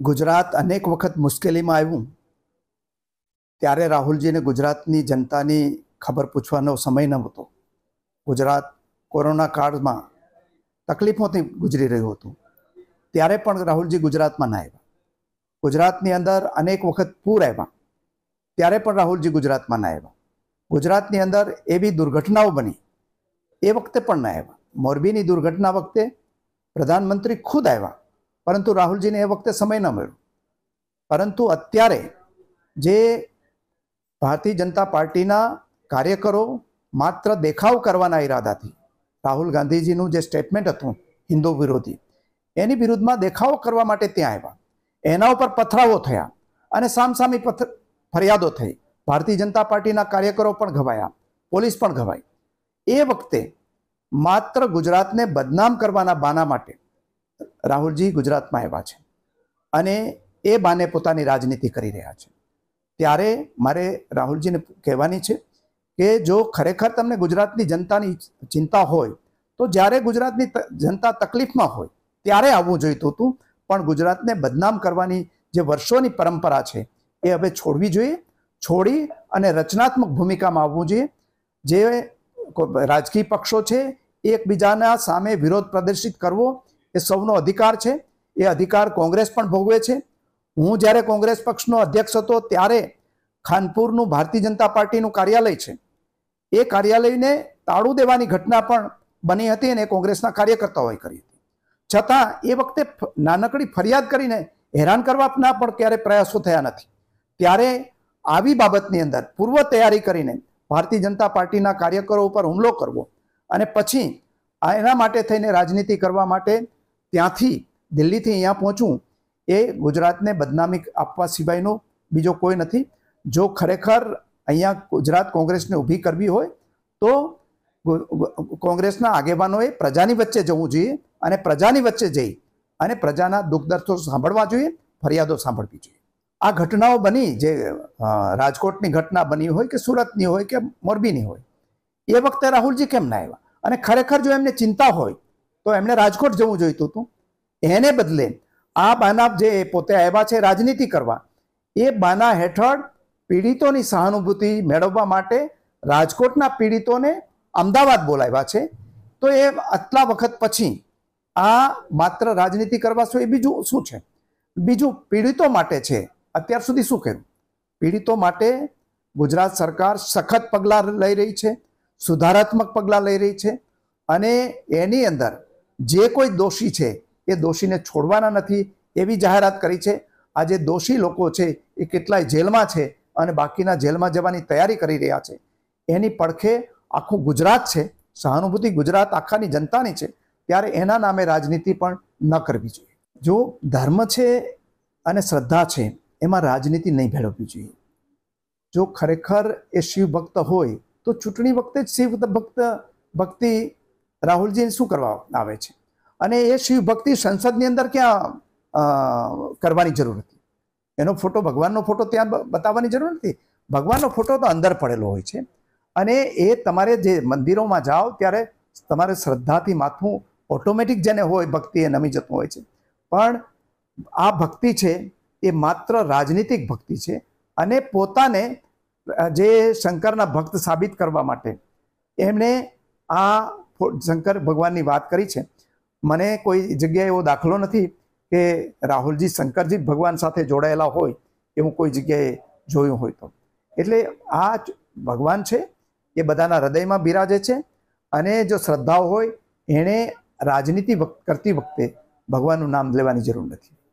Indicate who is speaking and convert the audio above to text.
Speaker 1: ગુજરાત અનેક વખત મુશ્કેલીમાં આવ્યું ત્યારે રાહુલજીને ગુજરાતની જનતાની ખબર પૂછવાનો સમય ન હતો. ગુજરાત કોરોના કાળમાં તકલીફોથી ગુજરી રહ્યું હતું ત્યારે પણ રાહુલજી ગુજરાતમાં ના આવ્યા. ગુજરાતની અંદર અનેક વખત પૂર આવ્યા ત્યારે પણ રાહુલજી ગુજરાતમાં ના આવ્યા. ગુજરાતની અંદર એવી દુર્ઘટનાઓ બની એ વખતે પણ ના આવ્યા. મોરબીની દુર્ઘટના વખતે પ્રધાનમંત્રી ખુદ આવ્યા પરંતુ રાહુલજીને એ વખતે સમય ન મળ્યો. પરંતુ અત્યારે જે ભારતીય જનતા પાર્ટીના કાર્યકરો માત્ર દેખાવ કરવાના ઈરાદાથી રાહુલ ગાંધીજીનું જે સ્ટેટમેન્ટ હતું હિન્દુ વિરોધી, એની વિરુદ્ધમાં દેખાવો કરવા માટે ત્યાં આવ્યા. એના ઉપર પથરાવો થયા અને સામસામી ફરિયાદો થઈ. ભારતીય જનતા પાર્ટીના કાર્યકરો પણ ઘવાયા, પોલીસ પણ ઘવાઈ. એ વખતે માત્ર ગુજરાતને બદનામ કરવાના બાના માટે રાહુલજી ગુજરાતમાં આવ્યા છે અને એ બાને પોતાની રાજનીતિ કરી રહ્યા છે. ત્યારે મારે રાહુલજીને કહેવાની છે કે જો ખરેખર તમને ગુજરાતની જનતાની ચિંતા હોય તો જ્યારે ગુજરાતની જનતા તકલીફમાં હોય ત્યારે આવવું જોઈતું હતું. પણ ગુજરાતને બદનામ કરવાની જે વર્ષોની પરંપરા છે એ હવે છોડવી જોઈએ. છોડી અને રચનાત્મક ભૂમિકામાં આવવું જોઈએ. જે રાજકીય પક્ષો છે એકબીજાના સામે વિરોધ પ્રદર્શિત કરવો એ સૌનો અધિકાર છે. એ અધિકાર કોંગ્રેસ પણ ભોગવે છે. હું જ્યારે કોંગ્રેસ પક્ષનો અધ્યક્ષ હતો ત્યારે ખાનપુરનું ભારતીય જનતા પાર્ટીનું કાર્યાલય છે, એ કાર્યાલયને તાળું દેવાની ઘટના પણ બની હતી અને કોંગ્રેસના કાર્યકર્તાઓએ કરી હતી. છતાં એ વખતે નાનકડી ફરિયાદ કરીને હેરાન કરવાના પણ ક્યારે પ્રયાસો થયા નથી. ત્યારે આવી બાબતની અંદર પૂર્વ તૈયારી કરીને ભારતીય જનતા પાર્ટીના કાર્યકરો ઉપર હુમલો કરવો અને પછી એના માટે થઈને રાજનીતિ કરવા માટે ત્યાંથી દિલ્હીથી અહીંયા પહોંચવું એ ગુજરાતને બદનામી આપવા સિવાયનો બીજો કોઈ નથી. જો ખરેખર અહીંયા ગુજરાત કોંગ્રેસને ઊભી કરવી હોય તો કોંગ્રેસના આગેવાનોએ પ્રજાની વચ્ચે જવું જોઈએ અને પ્રજાની વચ્ચે જઈ અને પ્રજાના દુઃખ દર્દો સાંભળવા જોઈએ, ફરિયાદો સાંભળવી જોઈએ. આ ઘટનાઓ બની, જે રાજકોટની ઘટના બની હોય કે સુરતની હોય કે મોરબીની હોય, એ વખતે રાહુલજી કેમ ના આવ્યા? અને ખરેખર જો એમને ચિંતા હોય તો એમણે રાજકોટ જવું જોઈતું હતું. એને બદલે આ બાના જે પોતે આવ્યા છે રાજનીતિ કરવા, એ બાના હેઠળ પીડિતોની સહાનુભૂતિ મેળવવા માટે રાજકોટના પીડિતોને અમદાવાદ બોલાવ્યા છે. તો એ આટલા વખત પછી આ માત્ર રાજનીતિ કરવા શું? એ બીજું શું છે? બીજું પીડિતો માટે છે. અત્યાર સુધી શું કર્યું? પીડિતો માટે ગુજરાત સરકાર સખત પગલાં લઈ રહી છે, સુધારાત્મક પગલાં લઈ રહી છે અને એની અંદર જે કોઈ દોષી છે એ દોષીને છોડવાના નથી એવી જાહેરાત કરી છે. આ જે દોષી લોકો છે એ કેટલાય જેલમાં છે અને બાકીના જેલમાં જવાની તૈયારી કરી રહ્યા છે. એની પડખે આખું ગુજરાત છે, સહાનુભૂતિ ગુજરાત આખાની જનતાની છે. ત્યારે એના નામે રાજનીતિ પણ ન કરવી જોઈએ. જો ધર્મ છે અને શ્રદ્ધા છે એમાં રાજનીતિ નહીં ભેળવવી જોઈએ. જો ખરેખર એ શિવ ભક્ત હોય તો ચૂંટણી વખતે જ શિવ ભક્તિ રાહુલજી શું કરવા આવે છે? અને એ શિવ ભક્તિ સંસદની અંદર ક્યાં કરવાની જરૂર હતી? એનો ફોટો, ભગવાનનો ફોટો ત્યાં બતાવવાની જરૂર નથી. ભગવાનનો ફોટો તો અંદર પડેલો હોય છે અને એ તમારે જે મંદિરોમાં જાઓ ત્યારે તમારે શ્રદ્ધાથી માથું ઓટોમેટિક જેને હોય ભક્તિ એ નમી જતું હોય છે. પણ આ ભક્તિ છે એ માત્ર રાજનીતિક ભક્તિ છે અને પોતાને જે શંકરના ભક્ત સાબિત કરવા માટે એમણે આ શંકર ભગવાનની વાત કરી છે. મને કોઈ જગ્યાએ એવો દાખલો નથી કે રાહુલજી શંકરજી ભગવાન સાથે જોડાયેલા હોય એવું કોઈ જગ્યાએ જોયું હોય તો. એટલે આ ભગવાન છે એ બધાના હૃદયમાં બિરાજે છે અને જો શ્રદ્ધાઓ હોય એણે રાજનીતિ કરતી વખતે ભગવાનનું નામ લેવાની જરૂર નથી.